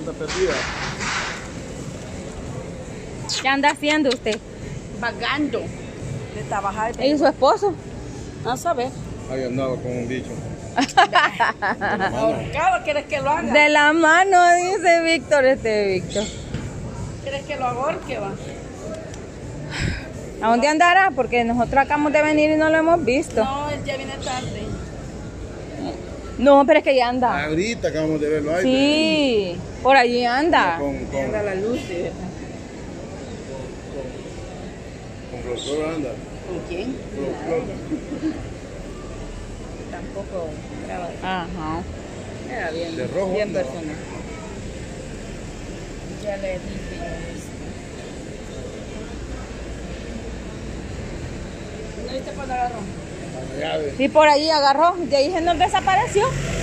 anda perdida. ¿Qué anda haciendo usted? Vagando de trabajar. ¿Y su esposo? A saber. Ahí andaba con un bicho. Ahorcado, ¿quieres que lo haga? De la mano, dice Víctor, Víctor. ¿Quieres que lo ahorque, va? ¿A dónde andará? Porque nosotros acabamos de venir y no lo hemos visto. No, él ya viene tarde. No, pero es que ya anda. Ahorita acabamos de verlo ahí. Sí, por allí anda. Anda la luz. Con Flor anda. ¿Con quién? Flor. Tampoco graba. Ajá. Era bien. De rojo. Bien No. personal. Ya le dije esto. ¿No viste cuando agarró? La llave. Y por allí agarró, de ahí se nos desapareció.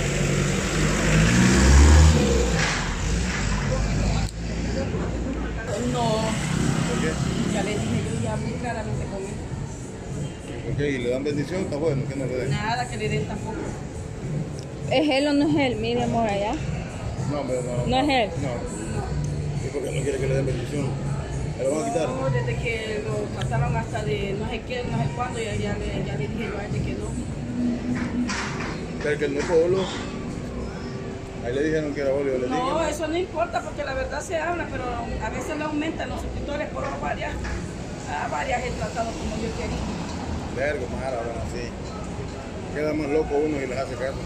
No. ¿Por qué? Ya le dije yo ya muy claramente con él. ¿Por qué? ¿Y le dan bendición? Está bueno, que no le den. Nada que le den tampoco. ¿Es él o no es él? Mire, amor, allá. No, hombre, no. ¿No es él? No. ¿Y por qué no quiere que le den bendición? ¿Me lo van a quitar? No, desde que lo trataron hasta de no sé qué, no sé cuándo, ya le dije yo a él de que no. Pero que él no es polo. Ahí le dijeron que era óleo, le No, dije. eso no importa porque la verdad se habla, pero a veces le aumentan los suscriptores por varias he tratado como yo quería. Vergo, mara, ahora así. Queda más loco uno y les hace caso.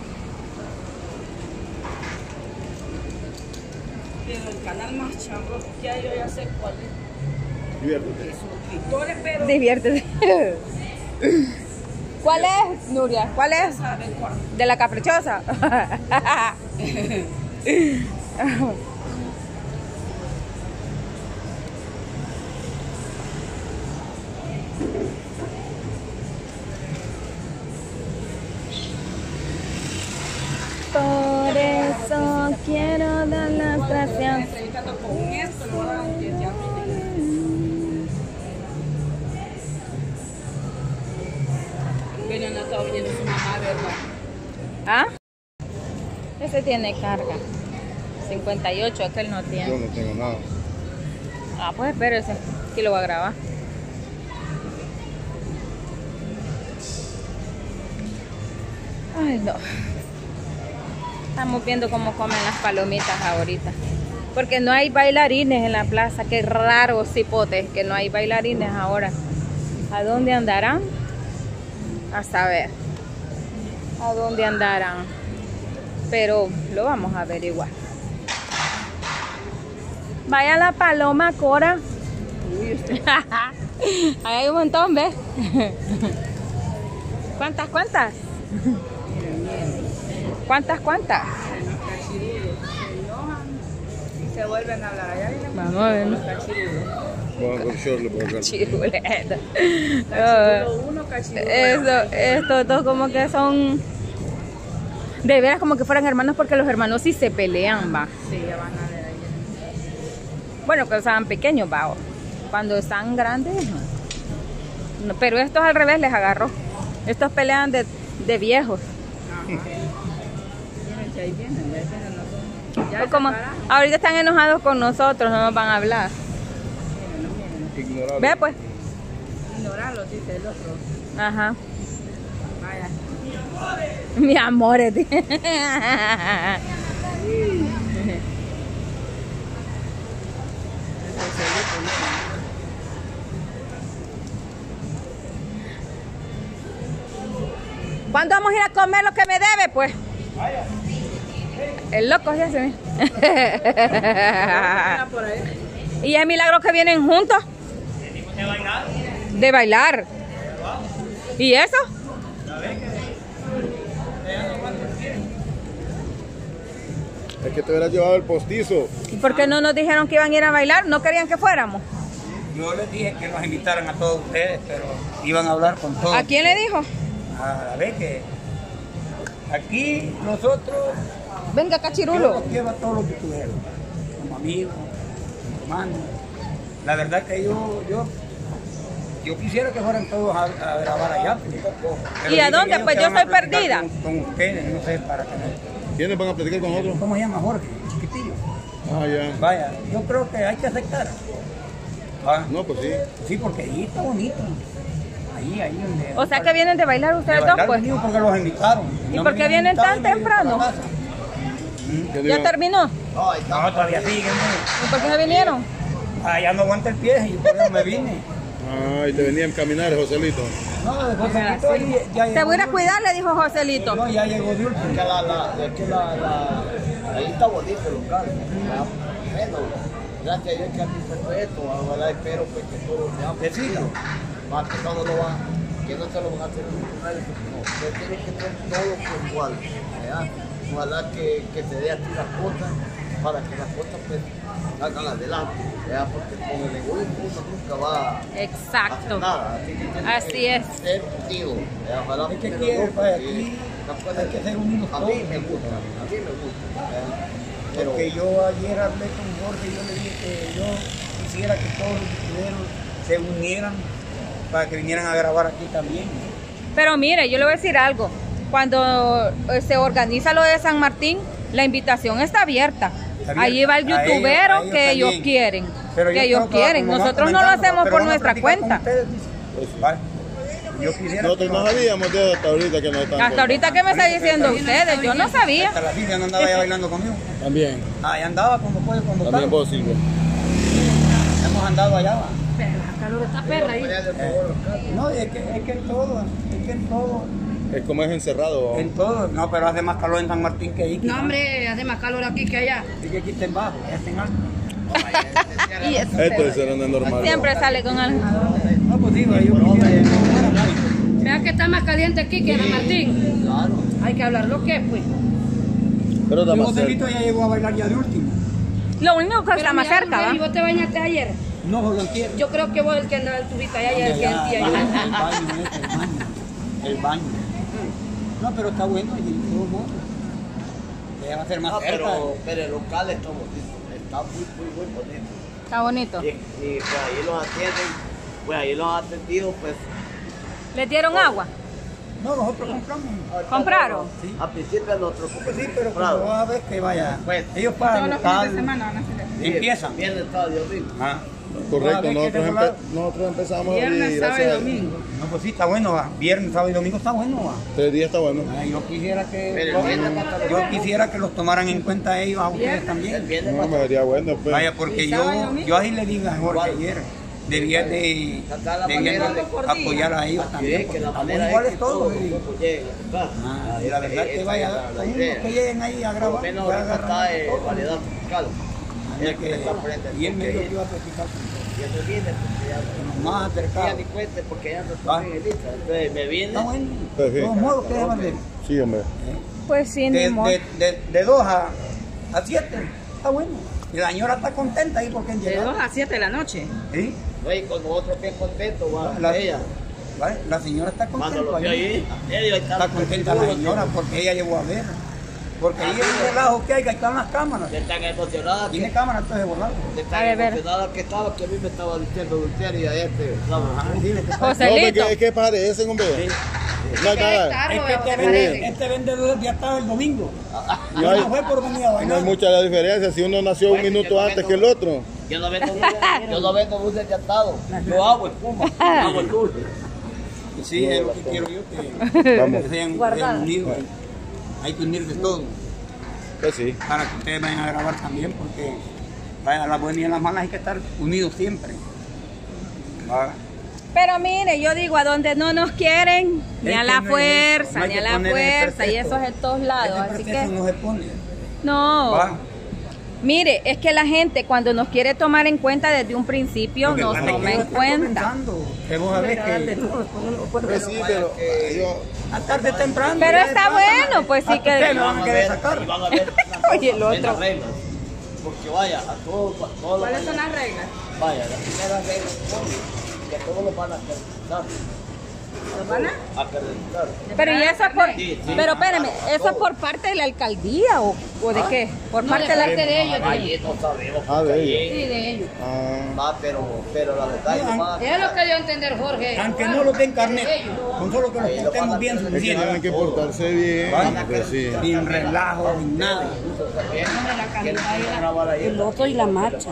Pero el canal más chambro que hay, yo ya sé cuál es. Diviértete. Suscriptores, pero Diviértete. ¿Cuál es, Nuria? ¿Cuál ya es? saben cuál. ¿De la caprichosa? Por eso quiero dar las gracias. Entrevistando con esto, lo voy a dar un 10 ya. Pero no estaba viniendo su mamá, ¿verdad? ¿Ah? Ese tiene carga. 58, aquel no Yo tiene. no tengo nada. Ah, pues espérese. Aquí lo voy a grabar. Ay, no. Estamos viendo cómo comen las palomitas ahorita. Porque no hay bailarines en la plaza. Qué raro, cipote, que no hay bailarines ahora. ¿A dónde andarán? A saber. ¿A dónde andarán? Pero lo vamos a averiguar. Vaya la paloma, Cora. Ahí hay un montón, ¿ves? ¿Cuántas? ¿Cuántas? Se vuelven a hablar allá. Vamos a ver. Vamos a ver short por acá. Chiruleta. Cachirulo 1, cachirulo. Estos dos como que son... De veras como que fueran hermanos, porque los hermanos sí se pelean, va. Sí, ya van a ver ahí. Bueno, cuando estaban pequeños, va. Cuando están grandes, no. No, pero estos al revés les agarró. Estos pelean de viejos. Miren que ahí vienen, ya Pues como ahorita están enojados con nosotros, no nos van a hablar. Ignorable. Ve pues. ignorarlo, dice el otro. Ajá. Vaya. Mi amor. ¿Cuándo vamos a ir a comer lo que me debe, pues? El loco ya se ve. Por ahí. Y es milagro que vienen juntos. ¿De bailar? De bailar. ¿Y eso? Es que te hubieras llevado el postizo. ¿Y por qué no nos dijeron que iban a ir a bailar? ¿No querían que fuéramos? Yo les dije que nos invitaran a todos ustedes, pero iban a hablar con todos. ¿A quién le dijo? A ver que aquí nosotros, Venga, yo cachirulo. los quiero a todos los youtuberos, como amigos, como hermanos. La verdad que yo quisiera que fueran todos a grabar allá. Pero ¿Y a dicen dónde? ellos Pues que yo van a estoy platicar perdida. Con ustedes, no sé, para que ¿Quiénes van a platicar con nosotros? ¿Cómo se llama Jorge? Chiquitillo. Ah, ya. Vaya, yo creo que hay que aceptar. No, pues sí. Sí, porque ahí está bonito. Ahí donde... O sea que vienen de bailar ustedes dos, pues. Conmigo porque los invitaron. ¿Y por qué vienen tan temprano? ¿Qué ¿Ya digo? terminó? No, todavía siguen. ¿Y por qué se vinieron? Ya no aguanta el pie y por eso me vine. Ah, y te venían a caminar, Joselito. No, de Joselito ya Te llegó. voy a ir a cuidar, le dijo Joselito. No, ya llegó de último. Ahí está bonito el local. Bueno, gracias a Dios que a mí fue esto, ojalá espero pues, que todo sea Decilo. más que todo lo van, que no se lo van a hacer a nadie, no, que tiene que ser todo por igual, ¿verdad? Ojalá que se dé así las cosas, para que las cosas pues salgan adelante, ¿verdad? Porque con el egoísmo uno nunca va a hacer Exacto. nada, así que tiene Así que es. ser unido, ¿verdad? Ojalá Es que pero quiere, no, pues, porque aquí las cosas hay que ser unidos a todos. mí me gusta, ¿verdad? Pero Porque yo ayer hablé con Jorge y yo le dije que yo quisiera que todos los youtuberos se unieran para que vinieran a grabar aquí también. Pero mire, yo le voy a decir algo. Cuando se organiza lo de San Martín, la invitación está abierta. Está Allí va el abierta. A youtubero ellos que ellos también. quieren. Pero Que yo ellos creo que quieren. como van Nosotros no lo comentando, hacemos pero por van a nuestra platicar con cuenta. ustedes, dice. Vale. Yo quisiera Nosotros que no sabíamos de eso hasta ahorita que nos están Hasta ahorita que me está diciendo ustedes, yo no sabía. Hasta la Silvia no andaba ya bailando conmigo. También. Ahí andaba cuando puede, cuando También estaba. vos, Silvia. Hemos andado allá. Va. calor está perra ahí. No, es que en todo, Es como es encerrado. en todo. No, pero hace más calor en San Martín que ahí. No, hombre, hace más calor aquí que allá. Y que aquí está en bajo, está en alto. Y eso, Esto es el normal. siempre sale con algo. No, pues digo, yo quisiera. Vea que está más caliente aquí que en San Martín. claro. Hay que hablar lo que pues. Pero está El más cerca. Joselito ya llegó a bailar ya de último. Lo único que está más mira, cerca, Rubén, ¿y ¿va? vos te bañaste ayer? No, lo entiendo. Yo creo que vos el que andaba el tubito allá y el que Ya, sentía yo. el baño. No, pero está bueno y de todos modos. Ya va a ser más No, cerca. pero el local está bonito, está muy bonito. Está bonito. Y pues ahí los atienden, pues ahí los han atendido, pues. ¿Les dieron agua? No, nosotros compramos. ¿Compraron? Sí. Al principio nosotros Pues sí, pero comprado. como vas a ver que vaya. Pues, Ellos pagan local. van a hacer. Empiezan. Viernes, sábado y domingo. Ah. Correcto, Ah, nosotros empezamos Viernes, y sábado y gracias a domingo. No, pues sí, está bueno, va. Viernes, sábado y domingo está bueno, va. 3 días está bueno. Yo quisiera que Pero el viernes va a estar yo quisiera que los tomaran en cuenta ellos a ustedes El también. viernes va No, a me estar. vería bueno, pues. Vaya, porque yo ahí le dije a Jorge ayer, debía de apoyar a ellos Y también. es que la porque manera igual es es que todo. todos los grupos lleguen a su casa. Ah, y la verdad que vaya, la con unos idea. que lleguen ahí a Por lo grabar, menos ya ahorita agarran está todo. variedad musical. Ya Es que está frente al y él me dijo que toque. iba a platicar con Y eso viene porque ya los más ya acercados. ni cuente porque ya no Va. estoy en lista. Entonces me viene. Está bueno. Pues sí. De todos modos, ¿qué deban de? Sí, hombre. Pues sí, ni modo. De 2 a 7, está bueno. Y la señora está contenta ahí porque han De 2 llegado. a 7 de la noche. ¿Sí? No, y con nosotros bien contentos, va La, ella. ¿vale? La señora está Cuando contenta. lo vio ahí, medio Está contenta la señora porque ella llevó a ver. Porque ahí el relajo que hay, que están las cámaras. De tan emocionada Tiene que, cámaras, entonces volar. de A tan ver. emocionada que estaba, que a mí me estaba diciendo Dulce y a este. Ah, dile que está- No, Joselito. porque es que parecen, hombre. No hay nada. Es que este vendedor ya estaba el domingo. No hay- No fue por venir a No hay bailar. mucha la diferencia. Si uno nació un minuto antes que el otro. Yo no vendo dulces de atado. Yo hago espuma, hago el dulce. Sí, es lo que quiero yo, que Vamos. sean Guardada. unidos. Hay que unir de todo Pues sí. para que ustedes vayan a grabar también, porque vaya, a las buenas y a las malas hay que estar unidos siempre. Va. Pero mire, yo digo, a donde no nos quieren, ni Es a que la no es fuerza, eso, no hay ni que a la poner el fuerza, y pretexto. eso es en todos lados. Ese Así pretexto que, no se pone. no. Va. Mire, es que la gente cuando nos quiere tomar en cuenta desde un principio, Lo que nos pasa es que toma en ellos están cuenta. comenzando. Que vos sabés que Pues sí, pero yo. a tarde temprano. Pero ya está de plata, bueno, pues sí hasta que- ustedes me Y van van a a querer ver, sacar. y van a ver Oye, el otro. las reglas. Porque vaya, a todos los ¿Cuáles son las reglas? vaya, la primera regla es que todos los van a respetar. ¿Los van a? acreditar. Pero y eso es por, Sí, sí. pero espérame, ¿eso es por parte de la alcaldía o de qué? Por parte de la de ellos. Ahí no sabemos. Ah, de porque ellos. ahí- Sí, de ellos. pero la verdad es más. Es lo que dio a entender Jorge. Aunque no lo den carnet, De ellos. con solo que los portemos bien Es que suficiente. tienen que portarse bien. Pues sí. Sin relajo, sin nada. El otro y la marcha.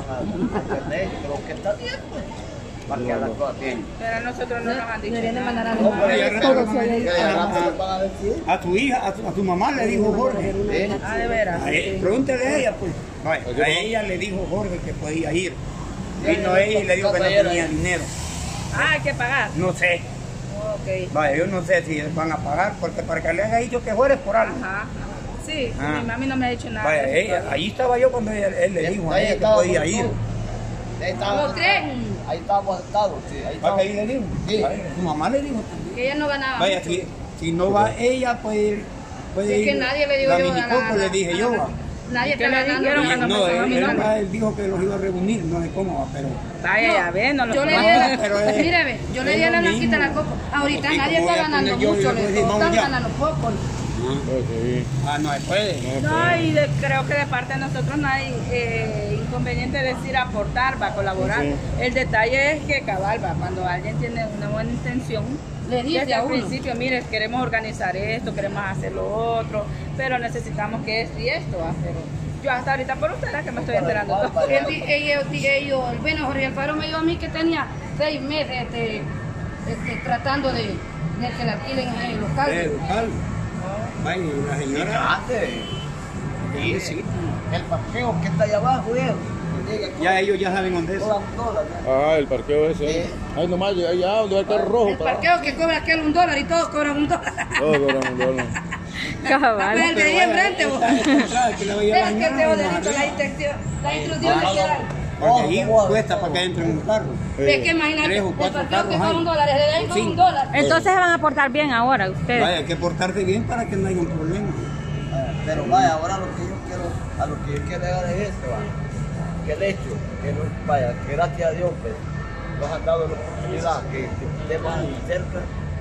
Creo que está bien, pues. Para que hagan cosas bien. Pero nosotros no nos han dicho Deberían de mandar a No, pero Y ya al rato le van a decir ya rato les van a decir. a tu hija, a tu mamá le dijo Jorge. ¿Sí? Ah, de veras. Pregúntele a ella, pues. Vaya, a ella le dijo Jorge que podía ir. Vino ella y le dijo que no tenía dinero. Ah, hay que pagar. No sé. Ok. Vaya, yo no sé si van a pagar, porque para que le haya dicho que fuera es por algo. Ajá. Sí, Ah. mi mami no me ha dicho nada. Vaya, de eso ella, todavía. ahí estaba yo cuando él le dijo a Ahí ella que estaba podía con ir. todo. Ahí estábamos- ¿Lo creen? Ahí estábamos sentados, sí. Ahí ¿Para que estábamos. ahí le dijo? Sí. Vaya, su mamá le dijo también. Que ella no ganaba. Vaya, mucho. si no va ella, puede Es ir. que nadie le dio la yo minicoco le dije yo. va. Nadie ¿Qué está le ganando. dijeron? nada. Cuando No, empezó a mi nombre. él dijo que los iba a reunir, no sé cómo va, pero. Vaya, ya ves, no lo Yo le di conozco. Pero es- mire, ve, yo le di a la es lo blanquita mismo. la copa. Ahorita Porque nadie como está voy a ganando poner yo, mucho, yo le voy a decir, todos vamos están ya. ganando poco. Pues sí. Ah, no se puede. No, y creo que de parte de nosotros no hay inconveniente decir aportar, va a colaborar. Sí. El detalle es que cabal, va, cuando alguien tiene una buena intención, Le dice desde a el uno. principio, mire, queremos organizar esto, queremos hacer lo otro, pero necesitamos que esto y esto, va, pero yo hasta ahorita por ustedes que me estoy enterando de todo. Ellos, bueno, Jorge Alfaro me dijo a mí que tenía 6 meses tratando de que la alquilen en el local. Local. Vaya, y la señora. Antes. Sí, sí. El parqueo que está allá abajo, Ya ellos ya saben dónde es. $1. Ah, el parqueo ese. Sí. Ay, nomás, allá donde va el carro rojo. El parqueo que cobra aquel $1 y todos cobran $1. Todos cobran $1. Cabal. El de ahí enfrente, vos. Que le vaya a Es que te bañar, oderito la instrucción que da. Porque ahí cuesta para que entren un carro. Es que imagínate, 3 o el 4 parqueo que carros cobra hay. $1, desde ahí O cobra cinco. $1. Entonces se van a portar bien ahora ustedes. Vaya, hay que portarse bien para que no haya un problema. Pero vaya, ahora lo que yo quiero, a lo que yo quiero llegar es esto, va. Que el hecho, que no, vaya, que gracias a Dios, pues, nos han dado la oportunidad que estemos cerca.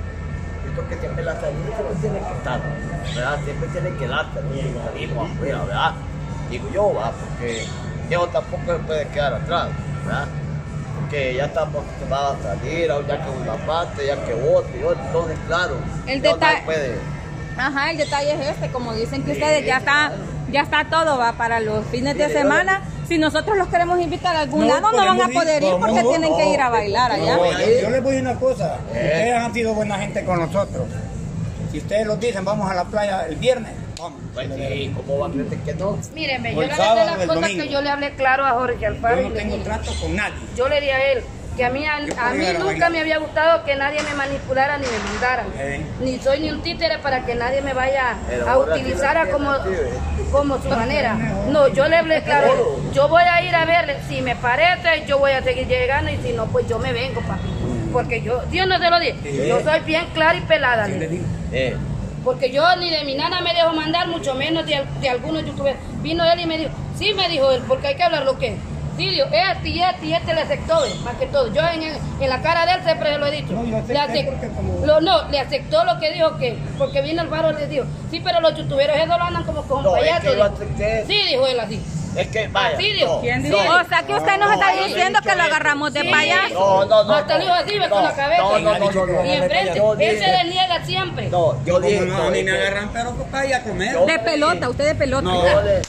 Esto que siempre la salida siempre tiene que estar, ¿verdad? Siempre tiene que darse, ¿no? Salimos afuera, ¿verdad? Digo yo, va, porque yo tampoco se puede quedar atrás, ¿verdad? Porque ya estamos acostumbrados a salir, ya que una parte, ya que otro y otro, entonces claro, El ya detalle- nadie puede. Ajá, el detalle es este, como dicen que ustedes ya está todo, va para los fines de Mire, yo semana. Si nosotros los queremos invitar a algún No, lado, no van a podemos ir, poder ir porque vamos, tienen que ir a bailar allá. no, Yo les voy a decir una cosa. Ustedes han sido buena gente con nosotros. Si ustedes los dicen, vamos a la playa el viernes, vamos. Pues sí, ¿cómo va a creer que no? Mírenme, O yo el le sábado de o las el cosas domingo. que yo le hablé claro a Jorge Alfaro Yo y no le tengo dije. trato con nadie. Yo le di a él que a mí puedo llegar a nunca bailar. me había gustado que nadie me manipulara ni me mandaran. Ni soy ni un títere para que nadie me vaya Pero a ahora sí utilizar la a como, tiene, sí, como su manera. No, yo le hablé claro, yo voy a ir a verle, si me parece yo voy a seguir llegando y si no pues yo me vengo, papi. Porque Dios no se lo dije, yo soy bien clara y pelada. Sí, le les dije. digo. Porque yo ni de mi nana me dejo mandar, mucho menos de algunos youtubers. Vino él y me dijo, sí, me dijo él, porque hay que hablar lo que es. Sí, dijo, este le aceptó, más que todo. Yo en la cara de él siempre se lo he dicho. No, yo acepté Le acep- porque como- no, le aceptó lo que dijo, que porque vino el Alfaro y le dijo, sí, pero los youtuberos esos lo andan como con No, es payasos. que yo dijo. acepté. Sí, dijo él así. Es que vaya. Así dijo. ¿Quién Sí. dijo? O sea que usted nos está yo no he diciendo dicho que lo eso. agarramos de Sí. payaso. No. Hasta le dijo así, ve, con la cabeza. No. Y enfrente, Yo él dije- se desniega siempre. No, yo dije. No, ni me agarran, pero vaya a comer. Yo- De pelota, usted de pelota. No. Yo le-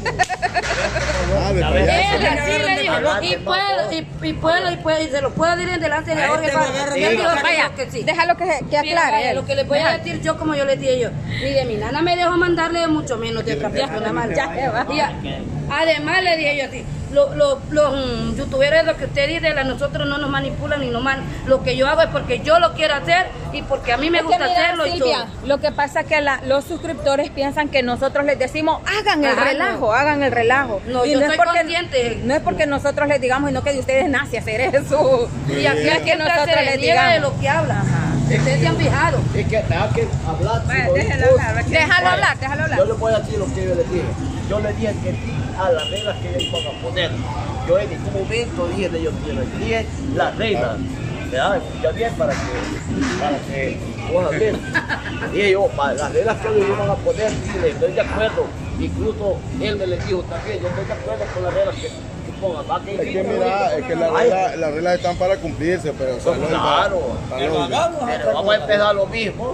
Ah, de A ver, payaso. Él así me le dijo, agarran y de puedo, y se lo puedo decir en delante de A Jorge este lo Alfaro. agarran Y él de dijo, la vaya, Vaya, que sí. déjalo que Mira, aclare. vaya, él. lo que le voy a Deja- decir yo, como yo les dije yo, ni de mi nana me dejo mandarle, mucho menos de trapear nada más. Ya se va. Además le dije yo así, los youtuberos, lo que usted dice, nosotros no nos manipulan ni nos mandan. Lo que yo hago es porque yo lo quiero hacer y porque a mí me Es que gusta mira, hacerlo. Y Silvia, todo. lo que pasa es que los suscriptores piensan que nosotros les decimos hagan el Ajá, relajo, no. hagan el relajo. No, Y yo es soy porque, consciente. no es porque nosotros les digamos, sino que de ustedes nace hacer eso. Y aquí No es que nosotros les digamos. de lo que habla. Ustedes se han fijado. Es que me da que hablar. Vaya, si lo déjalo digo, hablar, sí, déjalo vaya. hablar, déjalo hablar. Yo le voy a decir lo que yo le dije. Yo le dije que sí a las reglas que ellos iban a poner. Yo en ningún momento dije de ellos quiero. Dije las reglas. ¿verdad? Escucha bien para que puedas ver. Dije yo, para las reglas que ellos iban a poner, sí, le estoy de acuerdo. Incluso él me les dijo también, yo estoy de acuerdo con las reglas que pongan. Va, Es que mira, es que las reglas están para cumplirse, pero o sea, Pues no es claro. para lógica. Pero vamos a empezar lo mismo.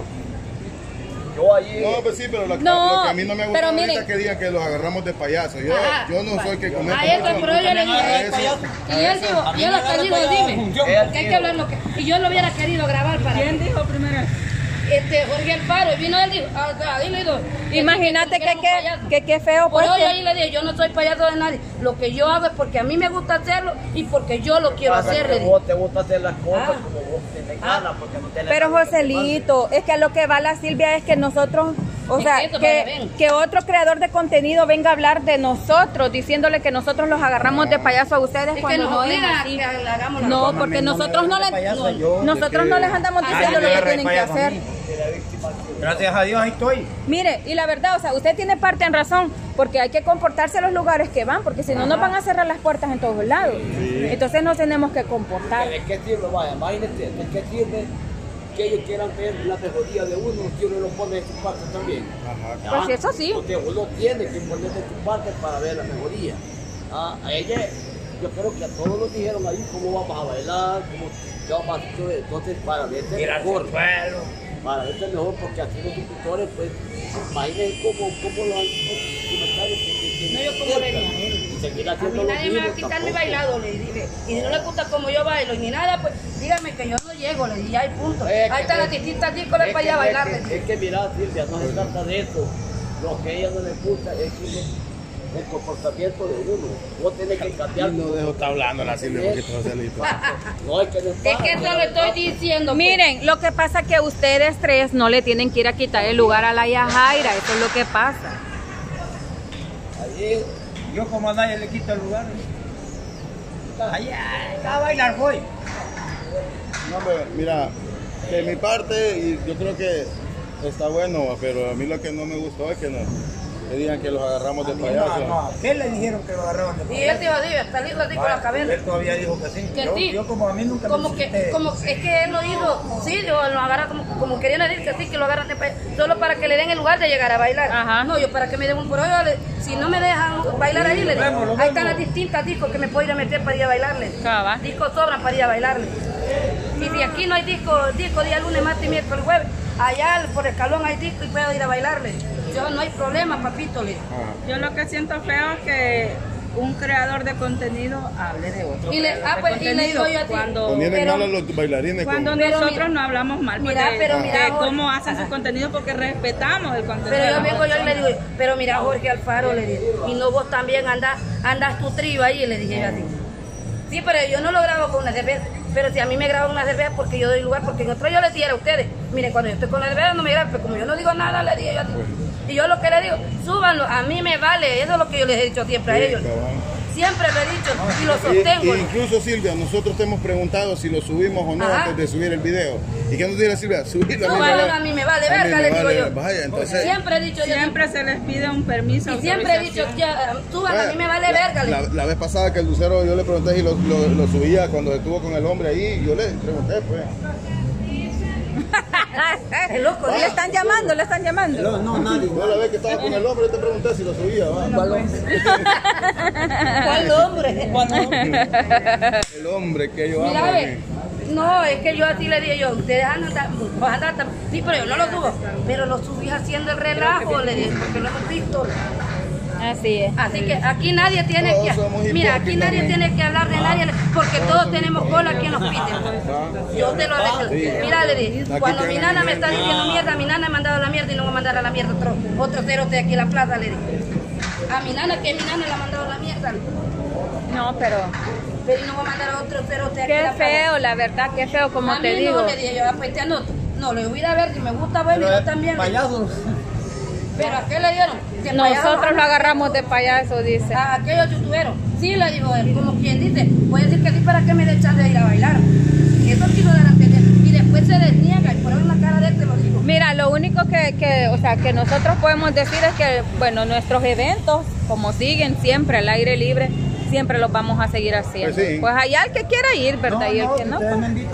Yo allí... No, pues sí, pero lo que a mí no me gusta pero ahorita miren. es que digan que los agarramos de payaso. Yo no soy que cometo A eso, mucho- pero yo le dije, a eso. y él dijo, y él hasta dijo, dime, que hay que hablar lo que... Y yo lo hubiera querido grabar para... ¿Quién dijo primero? Jorge Alfaro, y vino él y dijo, ahí le digo... Imagínate que feo, Por pues. hoy ahí le dije, yo no soy payaso de nadie. Lo que yo hago es porque a mí me gusta hacerlo y porque yo lo quiero Pasa hacer. que Le dije. vos te gusta hacer las cosas Ah. como vos tenés ganas, porque no tenés Pero ganas de Joselito, es que a lo que va la Silvia es que nosotros, o Es sea, eso, para que vean. que otro creador de contenido venga a hablar de nosotros, diciéndole que nosotros los agarramos de payaso a ustedes Es que cuando nos no es obligan a así. que hagamos las No, cosas. porque nosotros no nosotros no les andamos diciendo lo que tienen que hacer. Gracias a Dios ahí estoy. Mire, y la verdad, o sea, usted tiene parte en razón, porque hay que comportarse en los lugares que van, porque si no nos van a cerrar las puertas en todos lados. Entonces nos tenemos que comportar. ¿De qué sirve? Vaya, imagínate, ¿de qué sirve que ellos quieran ver la mejoría de uno si uno lo pone de su parte también? Ajá. Pues eso sí. Porque uno tiene que poner de su parte para ver la mejoría. A ella, yo creo que a todos nos dijeron ahí cómo vamos a bailar, cómo qué vamos a hacer. Entonces, para verte mejor. Para verte mejor, porque aquí los suscriptores, pues, imaginen cómo lo han comentarios que No, yo como le dije. y seguir A haciendo mí lo nadie me va a mismo quitar mi tampoco. bailado, le dije. Y si no le gusta como yo bailo ni nada, pues dígame que yo no llego, le dije, ya hay punto. Es Ahí que- están las distintas discos para allá a bailar. le dije. Es que mira, Silvia, no se trata de eso. Lo que a ella no le gusta es que el comportamiento de uno. Vos tenés que cambiar. No dejo estar hablando la Silvia un poquito, Joselito. No hay que no Es que eso lo estoy diciendo. pues. Miren, lo que pasa es que ustedes tres no le tienen que ir a quitar el lugar a la Yajaira, eso es lo que pasa. Allí, Yo como a nadie le quito el lugar. Allá, a bailar voy. No, hombre, mira, de mi parte, y yo creo que está bueno, pero a mí lo que no me gustó es que que digan que los agarramos de payaso. No, ¿qué le dijeron que lo agarraban de Y él dijo, dije, hasta lindo así con la cabeza. Él todavía dijo que sí. Que sí. Yo como a mí nunca Como me que, hiciste- como, es que él lo dijo, sí, lo agarra como querían decir que sí, que lo agarran de payaso, solo para que le den el lugar de llegar a bailar. Ajá. No, yo para que me den un rollo, si no me dejan bailar ahí, le digo, ahí están las distintas discos que me puedo ir a meter para ir a bailarle. Cabal. Discos sobran para ir a bailarle. Y si aquí no hay disco día lunes, martes y miércoles, jueves, allá por el escalón hay disco y puedo ir a bailarle. Yo no hay problema, papito, le digo. Yo lo que siento feo es que un creador de contenido hable de otro. Y le- creador de pues, y le contenido digo yo a ti. cuando, Ponían pero- mal a los bailarines. cuando como- Pero nosotros mira- no hablamos mal pues, mira, de, pero de mira, cómo hacen su contenido porque respetamos el contenido. Pero de yo los vengo yo y otros. le digo, pero mira Jorge Alfaro, le dije, y no vos también andas tu trío ahí, le dije yo así. Sí, pero yo no lo grabo con una cerveza, pero si a mí me graban una cerveza porque yo doy lugar, porque en otro yo les dijera a ustedes, miren, cuando yo estoy con la cerveza no me graban, pero como yo no digo nada, le dije yo así. Y yo lo que le digo, súbanlo, a mí me vale, eso es lo que yo les he dicho siempre a ellos. Cabal. Siempre lo he dicho y lo sostengo. Incluso Silvia, nosotros te hemos preguntado si lo subimos o no Ajá. antes de subir el video. ¿Y qué nos dice Silvia? Subirlo Súbanlo, a mí me vale verga, le digo yo. Vaya, entonces, Siempre he dicho yo. Siempre se les pide un permiso. Y siempre he dicho, autorización. ya, súbanlo, a mí me vale verga. le digo. la vez pasada que el Lucero yo le pregunté si lo subía cuando estuvo con el hombre ahí, yo le pregunté pues. Es loco, Le están llamando, le están llamando. no, nadie. Yo la vez que estaba con el hombre, yo te pregunté si lo subía. ¿va? ¿Cuál hombre? El hombre que yo Mira, amo. ve, no, es que yo así le dije yo, ustedes andan, sí, pero yo no lo subo, pero lo subí haciendo el relajo, le dije, porque lo hemos visto. Así es. Así que aquí nadie tiene Todos que, somos mira, aquí hipócritas, nadie ¿no? tiene que hablar de nadie, porque todos tenemos cola aquí en los piten. Yo te lo he Sí. dicho. Mira, le dije, Aquí cuando te mi van a nana me está nivel. diciendo mierda, mi nana me ha mandado a la mierda y no va a mandar a la mierda otro cerote aquí en la plaza, le dije. A mi nana, que mi nana le ha mandado a la mierda. No, pero Pero no va a mandar a otro cerote aquí en qué la plaza. feo, la verdad, qué feo, como A te mí digo. no, le dije yo, pues te anoto. No, le voy a ver si me gusta bueno, yo también. Payasos. Pero ¿a qué le dieron? Que payaso, Nosotros lo agarramos de payaso, dice. a aquellos youtuberos. Sí, le dijo él, como quien dice, voy a decir que sí para que me dé chance de ir a bailar. Eso quiso dar a entender. Y después se desniega y por ahí en la cara de él te lo digo. Mira, lo único o sea, que nosotros podemos decir es que, bueno, nuestros eventos, como siguen siempre al aire libre, siempre los vamos a seguir haciendo. Pues sí. Pues allá el que quiera ir, ¿verdad? Y el que no, ustedes pues, me invitan muy.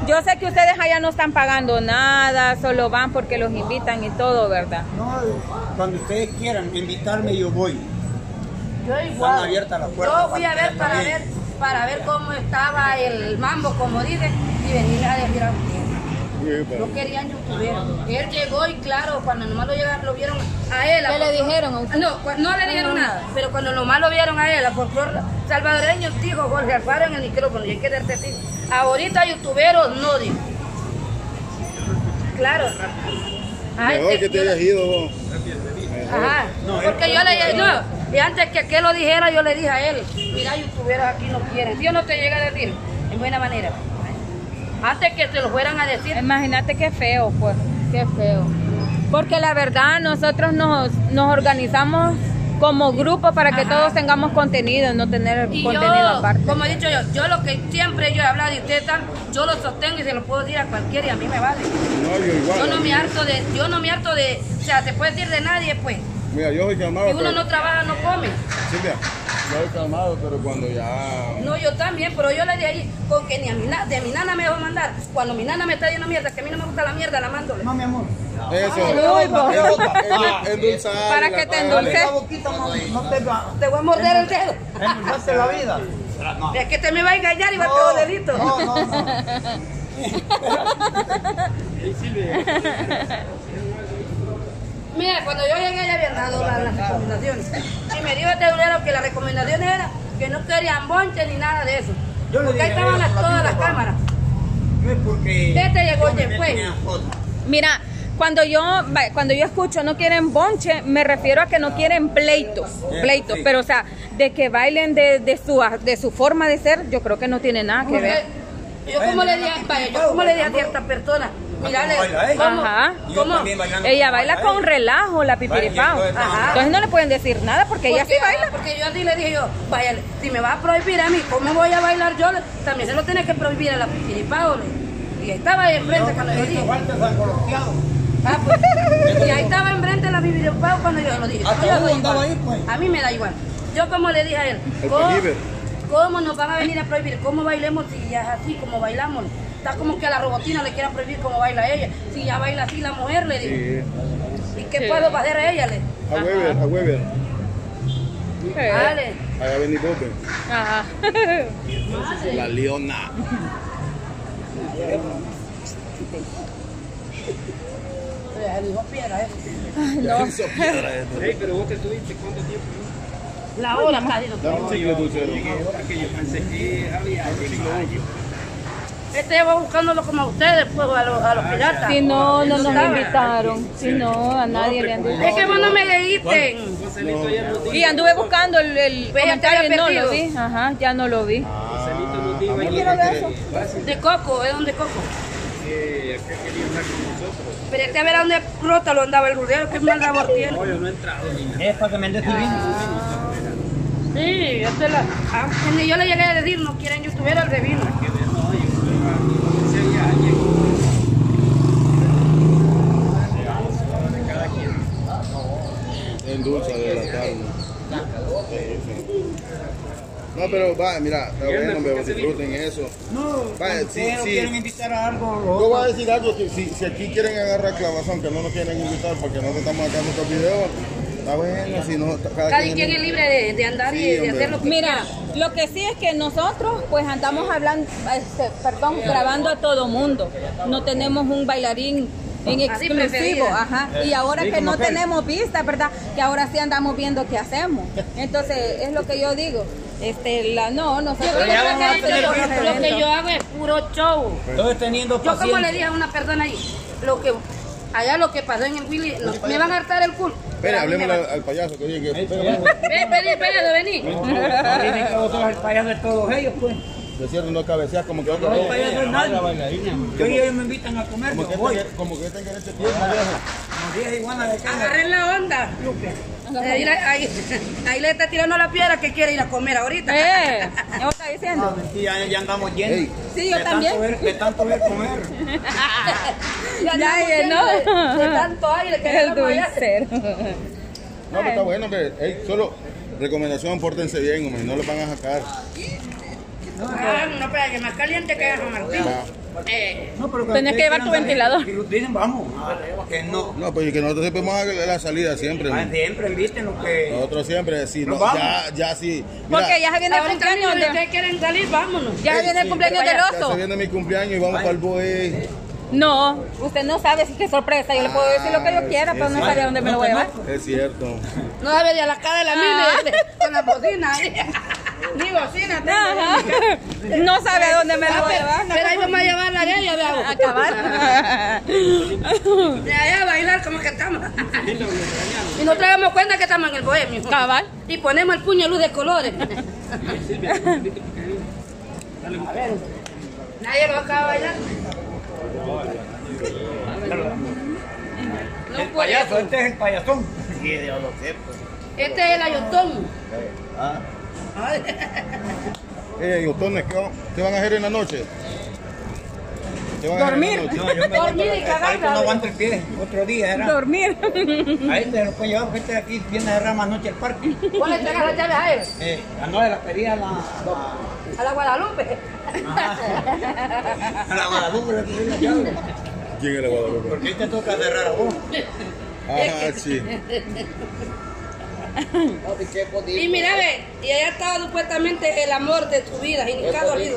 Yo sé que ustedes allá no están pagando nada, solo van porque los invitan y todo, ¿verdad? No, cuando ustedes quieran invitarme, yo voy. Yo igual. Están abiertas las puertas. Yo fui a ver para ver cómo estaba el mambo, como dicen, y venir a decir a ustedes. No querían youtuberos. Él llegó y claro, cuando nomás lo vieron a él. ¿Qué le dijeron a usted? No le dijeron nada, pero cuando nomás lo vieron a él, a folclor salvadoreño, dijo Jorge Alfaro en el micrófono, y hay que darte así. Ahorita youtuberos no, dijo. Claro. Mejor que te hayas ido vos. Ajá, porque yo le dije, no, y antes que lo dijera, yo le dije a él, mira, youtuberos aquí no quieren. Yo no te llega a decir, en buena manera. Antes que se lo fueran a decir. Imagínate qué feo, pues, qué feo. Porque la verdad, nosotros nos organizamos como grupo para que todos tengamos contenido, no tener y contenido yo, aparte. como he dicho yo lo que siempre yo he hablado y ustedes están, yo lo sostengo y se lo puedo decir a cualquiera y a mí me vale. No, yo igual. Yo no me harto de, o sea, se puede decir de nadie, pues. Mira, yo soy calmado. Si uno no trabaja, no come. Silvia, yo soy calmado, pero cuando ya... No, yo también, pero yo le dije ahí, con que ni a de mi nana me dejó mandar. Cuando mi nana me está diciendo mierda, que a mí no me gusta la mierda, la mándole. No, mi amor. Eso. Endulzar. Para que te endulce. Te voy a morder el dedo. Endulzaste la vida. No. Es que te me va a engañar y va a quedar delito. No. Mira, cuando yo llegué ya habían dado las recomendaciones. Y me dijo este dulero que las recomendaciones eran que no querían bonche ni nada de eso. Yo le Porque ahí dije estaban eso, todas las Martín, cámaras. No es porque... Este llegó yo me después. tenía fotos. Mira, cuando yo escucho no quieren bonche, me refiero a que no quieren pleitos, Sí. pero o sea, de que bailen de su forma de ser, yo creo que no tiene nada que ver. Yo como le dije a ciertas personas, mirale, baila ella. ¿cómo? Ajá. Yo también bailando Ella como baila baila con ella. relajo, la pipiripao. Baila, Ajá. Entonces no le pueden decir nada porque ella sí baila. Porque yo así le dije yo, vaya, si me va a prohibir a mí, ¿cómo voy a bailar yo? También se lo tiene que prohibir a la pipiripao. Y estaba ahí enfrente cuando yo dije. Falta San Coloquiado. Ah, pues, y ahí estaba enfrente la videopau cuando yo lo dije. Hasta Yo uno doy andaba igual. ahí, pues. A mí me da igual. Yo como le dije a él, El cajiver. ¿cómo nos van a venir a prohibir? ¿Cómo bailemos si ya es así como bailamos? Está como que a la robotina le quieran prohibir cómo baila ella. Si ya baila así la mujer, le digo. Sí. ¿Y qué puedo hacer a ella? Le? A Weber. Dale. Allá vení vos, ven. Ajá. La leona. Dijo piedra, No. Hizo piedra esto. Hey, pero vos te estuviste cuánto tiempo? La hora casi. Dame un chicle dulcero. Ahora que yo pensé que había llegado. Este lleva buscándolo como a ustedes, pues, a los piratas. Si no nos estaba. invitaron. Si no, a nadie le han dicho. Es que vos no me leíste. Joselito ya nos dijo. Y anduve buscando el Pues ya te comentario había y no lo perdido. vi. Ajá, ya no lo vi. Joselito nos dijo amor, ahí lo que querés. De coco, ¿es donde coco? que acá quería estar con nosotros. Pero este a ver a dónde rota lo andaba el rudero, que mal labor tiene. No, yo no he entrado ni nada. Es para que me des tu vino. Sí, esta es la. Donde yo le llegué a decir, no quieren youtuber al de vino. Que ver, no, yo creo que ese día llegó. De cada quien. En dulce de la carne. No, pero va, mira, está bueno, pero disfruten eso. No, Vaya, cuando ustedes no sí. quieren invitar a algo. Yo voy a decir algo, que si aquí quieren agarrar clavazón, que no nos quieren invitar porque no estamos sacando estos videos, está bueno, si no, Cada quien es libre de andar Sí, y de hombre. hacer lo que Mira, quiera. lo que sí es que nosotros pues andamos hablando, grabando a todo mundo. No tenemos un bailarín en Así exclusivo, preferida. ajá. Y ahora sí, que como no aquel. tenemos vista, ¿verdad? Que ahora sí andamos viendo qué hacemos. Entonces, es lo que yo digo. Nosotros Yo creo ya vamos a que tener lo evento. que yo hago es puro show. Estoy teniendo Yo como le paciencia. dije a una persona ahí, lo que pasó en el Willy, me van a hartar el culo. Espera, hablemos al payaso que oye que... Vení. Dicen que vos sos el payaso de todos ellos, pues. De cierto, no cabeceas como que otro... No, el payaso es nadie. Yo y ellos me invitan a comer, Como yo que voy. como que este en este tiempo, viejo. Como 10 iguanas de carne. Agarren la onda, Lupe. Ahí le está tirando la piedra que quiere ir a comer ahorita. ¿qué está No, diciendo? mentira, ya andamos llenos. Ey. Sí, yo también. De tanto ver comer. Ya Ya, andamos ¿no? de tanto aire que El andamos allá. dulcero. No, pero está bueno, hombre. Ey, solo recomendación, pórtense bien, hombre, no lo van a sacar. No, espera, que más caliente que San Martín. Va. No, pero Tenés que llevar tu ventilador. Si los dicen, vamos. Que no. No, pues que nosotros siempre vamos a la salida, siempre. Siempre visten lo que. Nosotros siempre, sí, Nos no, vamos. ya sí. Mira, Porque ya se viene el Ahorita cumpleaños si de... ustedes quieren salir, vámonos. Ya se viene el sí, cumpleaños del ya se oso. viene mi cumpleaños y vamos para el boy. No, usted no sabe si qué sorpresa. Yo le puedo decir lo que yo quiera, pero no sabe a dónde me lo voy a llevar. Es cierto. No sabe de la cara de la mili con la bocina ahí. Ni bocina tengo. Ajá. No sabe a dónde me lo voy a llevar. Pero ahí vamos a llevarla a ella, veamos. A acabar. De allá a bailar como que estamos. Y nos traemos cuenta que estamos en el bohemio. Cabal. Y ponemos el puño de luz de colores. Nadie lo acaba de bailar. No El puede. payaso, este es el payasón. Este es el ayotón. Botones, ¿qué van a hacer en la noche? ¿Qué van a hacer en la Dormir. noche? Dormir y Ahorita cagar. no aguanto el pie. Otro día era. Dormir. Ahí te lo puede llevar porque este de aquí viene a cerrar más noche el parque. ¿Cuál le entregas las llaves a él? No, de la pedía A la Guadalupe. a la Guadalupe le pedí la llave. ¿Quién es la Guadalupe? Porque ahí te toca cerrar a vos. Ah, sí. Y mira, ve, y allá estaba supuestamente el amor de su vida, y ni cada dolido.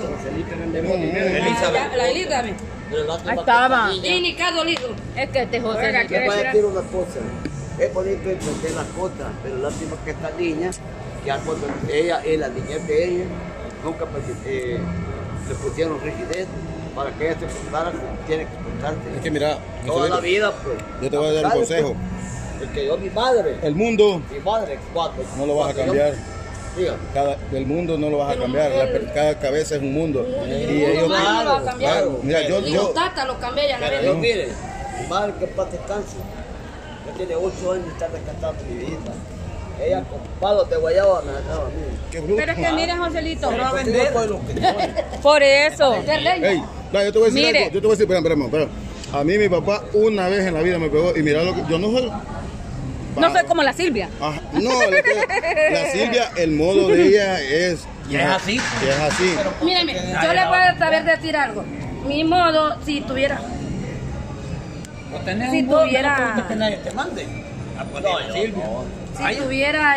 La Elizabeth. Ahí estaba. Y ni cada dolido. Es que este José Te quiere voy a decir... decir una cosa. Es bonito entender las cosas, pero lástima que esta niña, ya cuando ella es la niñez de ella, nunca le pusieron rigidez para que ella se portara como tiene que portarse. Es que mira, Toda la vida, pues. yo te voy a dar un consejo. El que yo, mi madre, El cuando. no lo vas a cambiar. Dígame. El mundo no lo vas a cambiar. Cada cabeza es un mundo. Y ellos, no lo va a cambiar. claro, mira, Y los tatas los cambié ya, la Yo, verdad. mire, mi madre que en paz descanse, ya tiene 8 años de estar rescatando mi vida. Ella con palos de guayaba me dejaba a mí. qué bruto. Pero es que mire, Joselito. Porque yo soy lo que soy. Por eso. Ey, no, yo te voy a decir Mire. algo. Yo te voy a decir, espera. A mí mi papá una vez en la vida me pegó y mira lo que yo no soy. No soy como la Silvia. Ajá, no, la Silvia, el modo de ella es. Y es así. Y es así. Míreme, yo le voy a saber decir algo. Mi modo, si tuviera... O tenés Si un modo tuviera- que no permite que nadie te mande. A poner Silvia. Si tuviera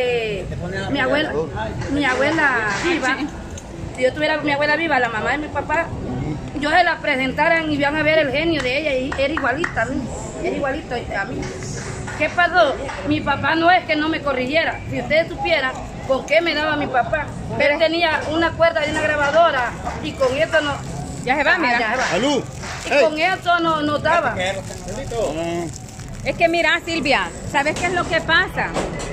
mi abuela viva, si yo tuviera mi abuela viva, la mamá de mi papá, yo se la presentaran y iban a ver el genio de ella y era igualita a mí, era igualito a mí. ¿Qué pasó? Mi papá no es que no me corrigiera, si ustedes supieran con qué me daba mi papá, pero él tenía una cuerda de una grabadora y con eso no... Ya se va, Ah, mira. ya se va. ¡Salud! Y con eso no daba. Es que mira, Silvia, ¿sabes qué es lo que pasa?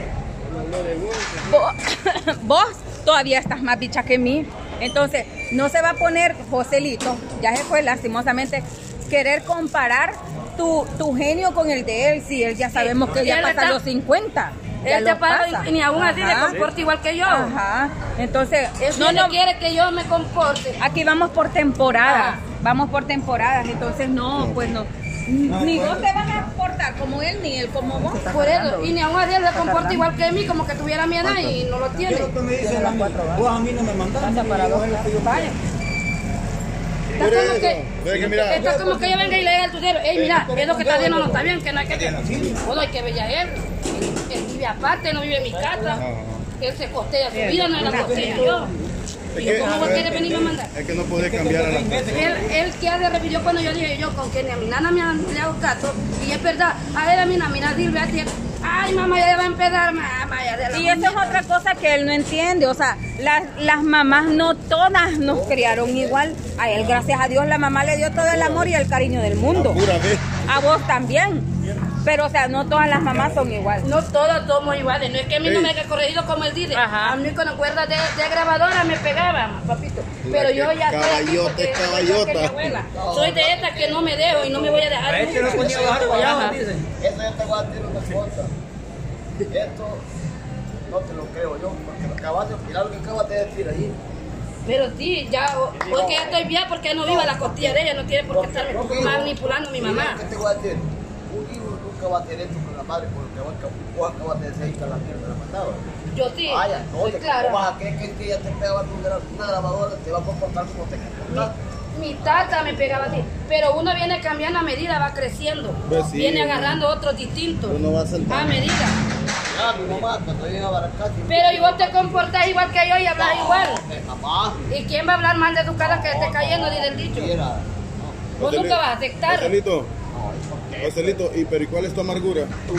Vos todavía estás más bicha que mí. Entonces, no se va a poner, Joselito, ya se fue lastimosamente, querer comparar tu genio con el de él, si él ya sabemos que ya Él pasa está- los 50. Ya Él los te pasa pasa. y ni aún así se Ajá. comporta igual que yo. Ajá. Entonces, No quiere que yo me comporte. aquí vamos por temporadas. Ah. Vamos por temporadas. Entonces, no, pues no. Ni vos te vas a portar como él, ni él como vos. Por eso, y ni aún así él se comporta igual que mí, como que tuviera mi edad y no lo tiene. ¿Qué es lo que me dicen a mí? Vos a mí no me mandaste. Vaya. Está Por como eso, que, ve que mira, está como que yo venga y le diga al tucero, ey, mira, es lo que está haciendo no está bien, que no hay que... Bueno, hay que ver a él. Él vive aparte, no vive en mi casa. Él se costea su vida, no la costea yo. Y yo, ¿cómo quiere venirme a mandar? es que no podés cambiar a las personas. Él que hace repitió cuando yo dije yo con que ni a mi nana le hago caso, y es verdad, a ver a mi nana, mira, Silvia, ay mamá, ya va a empezar, mamá, ya de la Y eso es otra cosa que él no entiende, o sea, las mamás no todas nos criaron igual. A él, gracias a Dios, la mamá le dio todo el amor y el cariño del mundo. Pura vez. A vos también. Pero, o sea, no todas las mamás son igual. No todos somos iguales, no es que a mí no me haya corregido como él dice. Ajá. A mí con la cuerda de grabadora me pegaba, papito. Pero yo ya sé aquí Caballota, porque caballota. que mi abuela. Soy de esta que no me dejo y no me voy a dejar. A este lo ponía a bajar guayaba, dicen. Eso yo te voy a decir una cosa. Esto no te lo creo yo, porque lo acabas de mirar lo que acabas de decir ahí. Pero sí, ya, hoy que ya estoy bien porque no viva la costilla de ella, no tiene por qué estarme manipulando a mi mamá. ¿Qué te voy a decir? Un hijo nunca va a tener esto con la madre porque vos acabas de decir que la mierda la mandaba. Yo sí, Vaya, no, soy ¿cómo clara. vas a creer que ella te pega una grabadora, te va a comportar como te comportas? Mi tata me pegaba así. Pero uno viene cambiando a medida, va creciendo. Pues sí, Viene agarrando otros distintos. Uno va saltando. A medida. Ya, mi mamá, cuando llegaba a la casa. Pero y vos te comportás igual que yo y hablas igual. Jamás. ¿Y quién va a hablar mal de tu cara que esté cayendo, dice el dicho? Quiera. Vos nunca vas a aceptar. Joselito, Joselito, pero ¿y cuál es tu amargura? Tu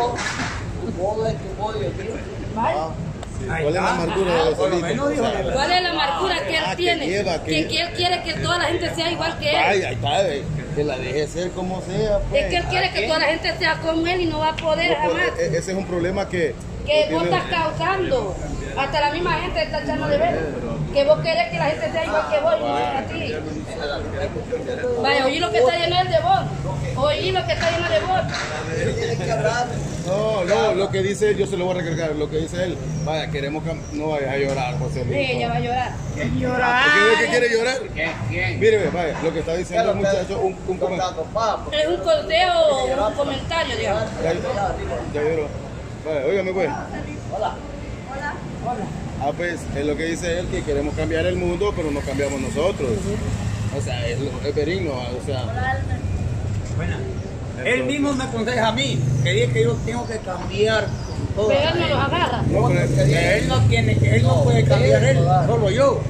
modo es tu modo y el mío. Ah, sí. ¿Cuál es la amargura de Por lo menos Joselito? dijo que- ¿Cuál es la amargura que él que tiene? lleva, que- Que él quiere que toda la gente sea igual que él. Ay, ahí está, que la deje ser como sea. Pues. Es que él quiere que toda la gente sea como él y no va a poder No, pues, jamás. ese es un problema que Que vos estás causando. Hasta la misma gente está echando de ver. Que vos querés que la gente sea igual que vos y no a ti. Vaya, oí lo que está lleno es de vos. Oí lo que está lleno de vos. Tienes que hablar. No, lo que dice él, yo se lo voy a recargar. Lo que dice él, vaya, queremos no vayas a llorar, Joselito. Sí, ella va a llorar. ¿Por qué quiere llorar? ¿Quién? Mire, vaya, lo que está diciendo el muchacho, un comentario. Es un consejo o un comentario, digamos. Ya lloró. Vaya, óigame pues. Hola. Ah, pues, es lo que dice él, que queremos cambiar el mundo, pero no cambiamos nosotros. O sea, es benigno, o sea. Bueno, él mismo me aconseja a mí, que dice que yo tengo que cambiar todo. Pero él no los agarra. No, pero Que él no tiene, que él no puede cambiar él, solo yo.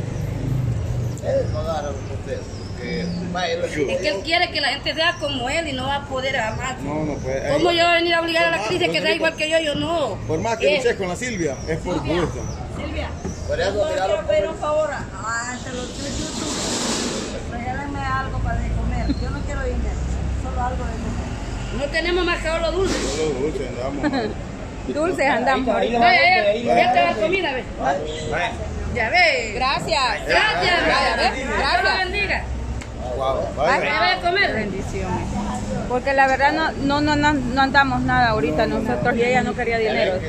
Él no agarra usted. Porque, vaya, él Es que él quiere que la gente sea como él y no va a poder jamás. no puede. ¿Cómo yo voy a venir a obligar a la Por actriz de más, que sea igual que yo? Yo no. Por más que luches con la Silvia, es por gusto. Silvia, Por eso, yo mira, quiero lo- pedir un favor a los YouTube. Regálenme algo para de comer. Yo no quiero dinero, solo algo de comer. No tenemos más que lo dulce. Solo dulce, andamos. Dulces andamos. Ahí Ya, va, ya, ahí va. ya te va comida, ve. Vaya. Ya ve. Gracias. Gracias, Gracias. Dios lo bendiga. Wow, Que vaya. vaya a comer. Bendiciones. Porque la verdad no andamos nada ahorita nosotros y ella no quería dinero.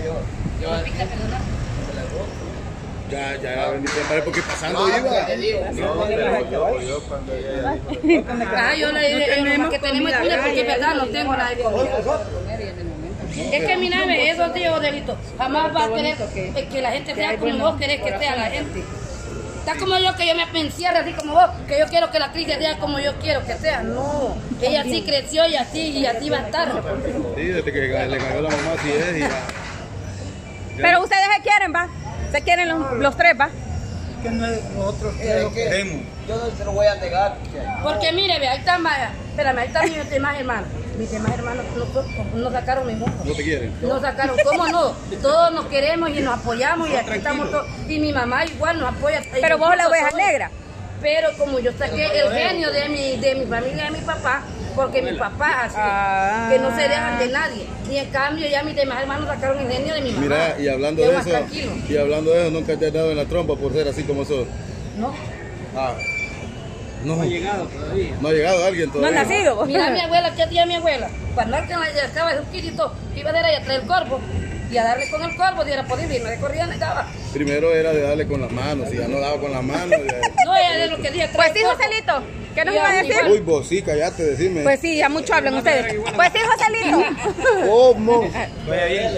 Ya, bendición, padre, porque pasando No, iba. te digo. Yo cuando ella Yo le dije, lo que tenemos es cuida porque es verdad, no tengo nada de comida. Es que mira, eso tío delito, jamás va a querer que la gente sea como vos querés que sea la gente. Está como yo que yo me encierre así como vos, que yo quiero que la actriz sea como yo quiero que sea. No, ella sí creció y así va a estar. Sí, desde que le cayó la mamá, así es. Y ya. Pero ustedes se quieren, ¿va? Se quieren los tres, ¿va? Que nosotros Es lo que queremos. yo no te lo voy a negar. Porque mire, ve, ahí están, vaya, espérame, ahí están mis demás hermanos. Mis demás hermanos no sacaron mi mojo. No te quieren. No sacaron, ¿cómo no? Todos nos queremos y nos apoyamos y aquí estamos todos. Y mi mamá igual nos apoya. Pero vos la oveja negra. Pero como yo saqué el genio de mi familia, de mi papá, porque mi papá así, que no se dejan de nadie. Y en cambio ya mis demás hermanos sacaron el genio de mi mamá. Mira, y hablando Yo de más eso, tranquilo. nunca te has dado en la trompa por ser así como sos. No. Ah, no, No ha llegado todavía. no ha llegado alguien No ha todavía. nacido. Mira mi abuela, ¿qué hacía mi abuela? Cuando alguien le acaba de un quitito, iba a dar ahí a traer el corvo y a darle con el corvo, y era poder irme de corriendo y daba. Primero era de darle con las manos, y ya no daba con las manos. No, era de lo que dije. Pues sí, Joselito. ¿Qué nos iba a decir? Uy, vos sí, callate, decime. Pues sí, ya mucho hablan ustedes. Pues sí, Joselito. ¿Cómo? Vaya bien.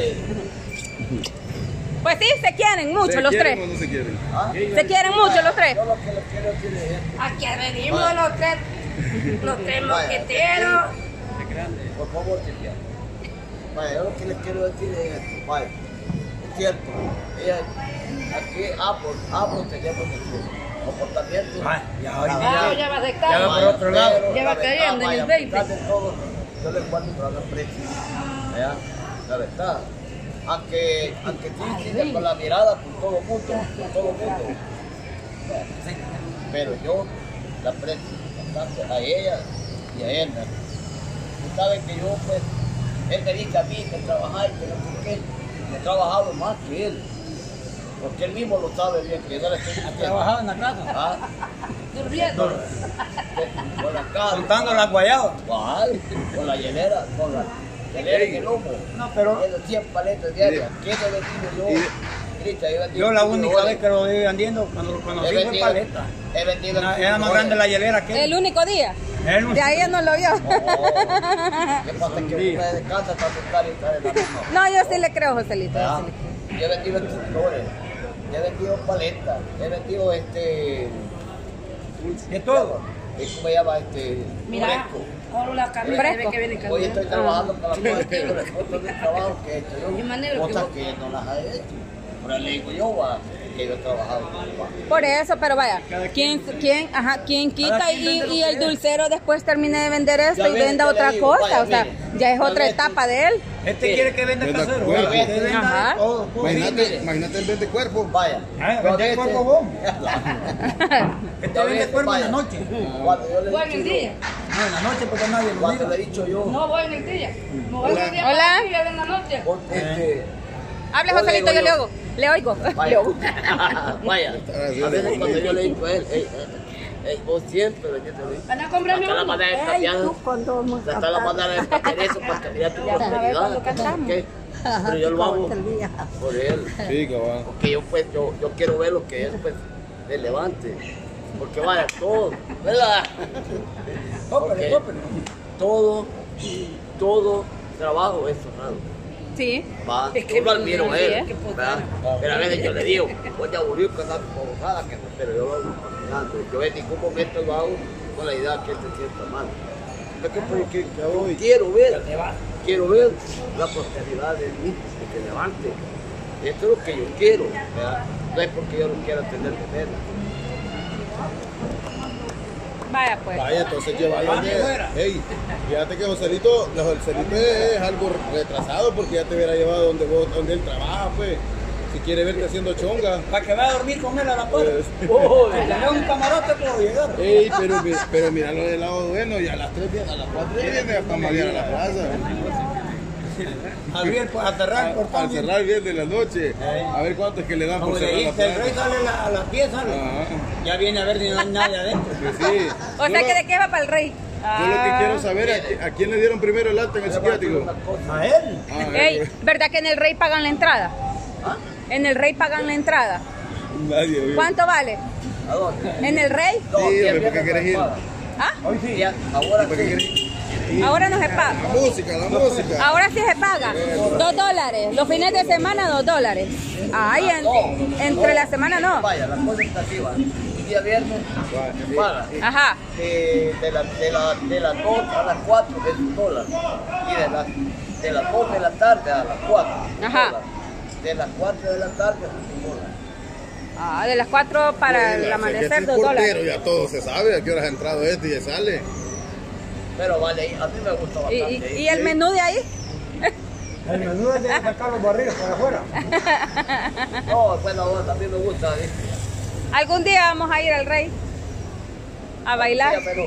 Pues sí, se quieren mucho ¿Se los quieren tres. o no se quieren? Se quieren mucho los tres. Yo lo que le quiero decir es esto. Aquí venimos los tres mosqueteros. Por favor, Silvia. Vaya, yo lo que les quiero decir es esto. Vaya, es cierto. Ella, aquí hablo tenemos nuestro comportamiento. Vaya, ya Ah, ahorita ya va a ya aceptar. va por otro lado. Pero Ya va la verdad, cayendo en vaya, el a 20. pesar de todo, yo les guardo para la precio. ¿Ya? La verdad. Aunque sí, con la mirada por todo el mundo, pero yo la aprecio bastante a ella y a él. ¿no? Ustedes saben que yo, pues, él me dice a mí que trabajar, que no sé qué, he trabajado más que él, porque él mismo lo sabe bien, que yo no le estoy diciendo. Trabajaba en la casa, Ah, Durmiendo. con la casa. contando las guayabas. ¿Cuál? Con la hielera, en el humo. No, pero Eso 100 paletas diarias. ¿Quién he vendido yo? Grita, he vendido yo la 15 única horas. vez que lo vi vendiendo, cuando lo conocí He fue vendido- paleta. He vendido. Era más grande la hielera que El único día. él. De ahí no lo vio. ¿Qué pasa? Que ustedes de casa está buscar y trae la misma. No, yo sí le creo, Joselito. yo Ah, sí le creo. Yo he vendido extintores. He vendido paletas. He vendido De todo. ¿cómo se llama? Mira, Fresco. ahora la camisa Fresco. debe que viene Hoy cambiando. estoy trabajando para otros de trabajo que he hecho yo, Y manera que cosas vos- que no las he hecho. Pero le digo yo, va, que yo he trabajado. Por eso, pero vaya, ¿quién quita Cada quien vende lo y que el es. dulcero después termine de vender esto Ya y ves, venda yo le otra digo, cosa? vaya, O sea, mire, ya es tal otra vez etapa de él. Este Sí. quiere que venda Venda casero. cuerpo. Que venda Ajá. todo. Imagínate el vende cuerpo. Vaya. Ah, yo a vende veces- cuerpo vos. Este yo a vende veces, cuerpo en la vaya, noche. Cuando yo le he Voy en el dicho día. No, en la noche porque nadie lo cuando le he mira. dicho yo, No voy en el día. Me voy en el día Hola. para la actividad en la noche. Hable, Yo le Joselito, digo yo le yo. oigo. Le oigo. vaya, vaya, a veces cuando yo le he dicho a él, vos siempre venís a mí. Van a comprarme Hasta la uno. manera de Ey, cambiar, tú cuando vamos a hasta la cantar. manera de cambiar eso para cambiar tu Ya sabes prosperidad. cuándo cantamos. ¿ok? Pero yo lo hago El día. por él. Sí, cabal. Porque yo pues yo quiero ver lo que es pues el levante. Porque vaya todo, ¿verdad? Tópele, Porque tópele. todo trabajo es honrado. Sí. Va, Es que yo lo admiro a sí, él, ¿eh? ¿verdad? Pero a veces yo le digo, voy a aburrir con la bobada que no, pero yo lo hago caminando. Yo en ningún momento lo hago con la idea que él se sienta mal. Es que porque yo quiero ver la prosperidad de mí, que se levante. Esto es lo que yo quiero, ¿verdad? No es porque yo no quiera tener dinero. Vaya pues. Vaya, entonces llevarlo donde... Ey, fíjate que Joselito es algo retrasado porque ya te hubiera llevado donde él trabaja, pues. Si quiere verte haciendo chonga. Para que vaya a dormir con él a la puerta. Pues. Si tenés un camarote, puedo llegar. Ey, pero míralo del lado bueno y a las 3 viene, a las 4 viene a familiar a la plaza. Abrir, pues, a cerrar el portón. Al cerrar bien de la noche. A ver cuánto es que le dan Como por le cerrar la dice, el rey plaza. sale a las 10, sale. Ajá. Ya viene a ver si no hay nadie adentro. Pues sí. O sea que de qué va para el rey. Yo lo que quiero saber es a quién le dieron primero el alta en el psiquiátrico. A él. Ey, ¿verdad que en el rey pagan la entrada? En el rey pagan la entrada. Nadie, oye. ¿Cuánto vale? ¿A dónde? ¿En el rey? No, Sí, aquí hombre, ¿por qué viene querés ir? la ¿Ah? Hoy sí. Ya, ahora ¿Para qué sí. querés ir? Ahora no se paga. La música. Ahora sí se paga. $2. Los fines de semana, $2. Ay, entre la semana no. Vaya, la cosa está así, va. El día viernes se paga. Ajá. De las 2 a las 4 es $1. Y de las 2 de la tarde a las 4. Ajá. De las 4 de la tarde a $1. Ah, de las 4 para el amanecer, $2. Pero ya todo se sabe a qué horas ha entrado este y ya sale. Pero vale, a mí me gusta bastante. ¿Y el menú de ahí? El menú es de sacar los barriles para afuera. No, bueno, a mí me gusta. Algún día vamos a ir al rey a bailar. Pero,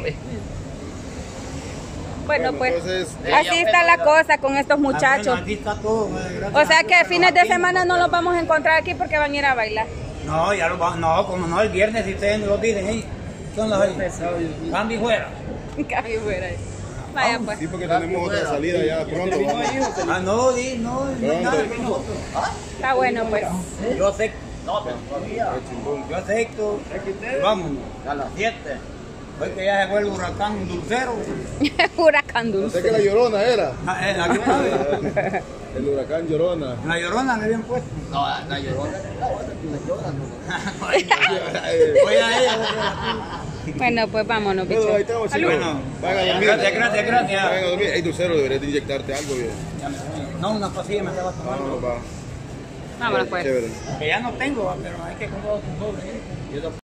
Bueno, pues entonces, así está la cosa con estos muchachos. Bueno, aquí está todo. O sea que fines de semana no los vamos a encontrar aquí porque van a ir a bailar. No, ya lo vamos. No, como no, el viernes si ustedes no lo dicen ahí. Son las ahí. Cambio y fuera. Casi fuera. Vaya pues. sí, porque tenemos otra salida ya pronto. Vamos. Ah, no, no hay nada que nosotros. Está bueno pues. Yo sé, no, pero todavía. yo acepto. Vamos, a las 7. Hoy que ya se fue el huracán dulcero. Huracán Sé dulce. que la Llorona era. Aquí sabe. El huracán Llorona. La llorona le habían puesto. No, la llorona, la llorona. Voy a ella. Bueno, pues vámonos, Pero ahí bicho. estamos, Salud. chicos. Bueno, Vayan a dormir. gracias. Vayan a dormir. Ey, dulcero, deberías de inyectarte algo, bien. No, una pastilla me estaba tomando. Vámonos, va. Vámonos pues. Chévere. Que ya no tengo, pero hay que comprar otro sobre.